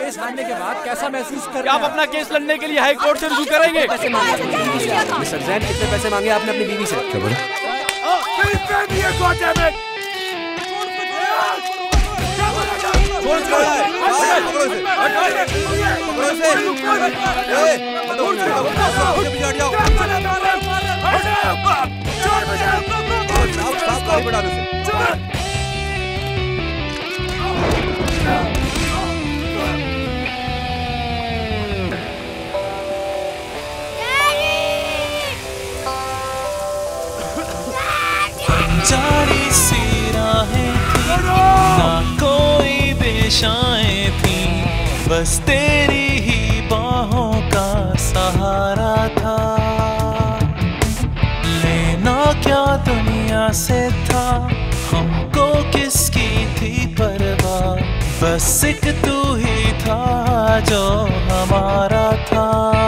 Case हारने के बाद कैसा महसूस कर क्या आप अपना केस लड़ने के लिए हाई कोर्ट से रुजू करेंगे? मिस्टर जैन, कितने पैसे मांगे आपने अपनी बीवी से? क्या बोला? जारी सी राहें थी, ना कोई दिशाएं थी, बस तेरी ही बाहों का सहारा था। लेना क्या दुनिया से था, हमको किसकी थी परवाह, बस एक तू ही था जो हमारा था।